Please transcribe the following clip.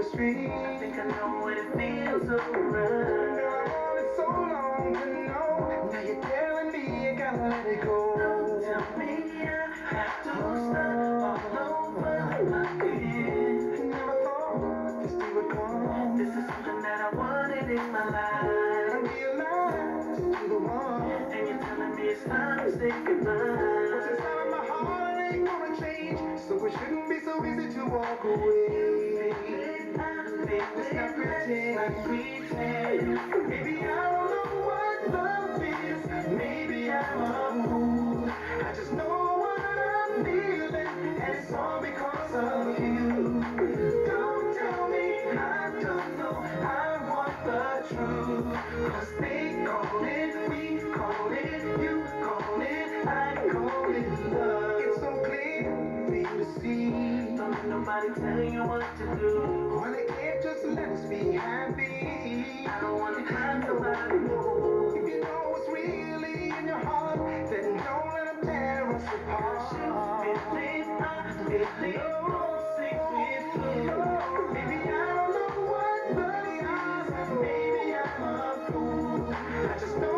street. I think I know what it feels so right. Girl, I wanted so long to know. Now you're telling me you gotta let it go. Don't tell me I have to start all over again. Never thought this day would come. This is something that I wanted in my life. I realize you're the one. And you're telling me it's time to say goodbye. What's inside of my heart ain't gonna change, so it shouldn't be so easy to walk away. Let's not pretend. Maybe I don't know what love is. Maybe I'm a fool. I just know what I'm feeling, and it's all because of you. Don't tell me I don't know. I want the truth. 'Cause they call it, we call it, you call it, I call it love. It's so clear for you to see. Don't let nobody tell you what to do. Well, they can't just let us be happy. I don't wanna hurt nobody more. If you know what's really in your heart, then don't let them tear us apart. Maybe I don't know what love is. Maybe I'm a fool. I just know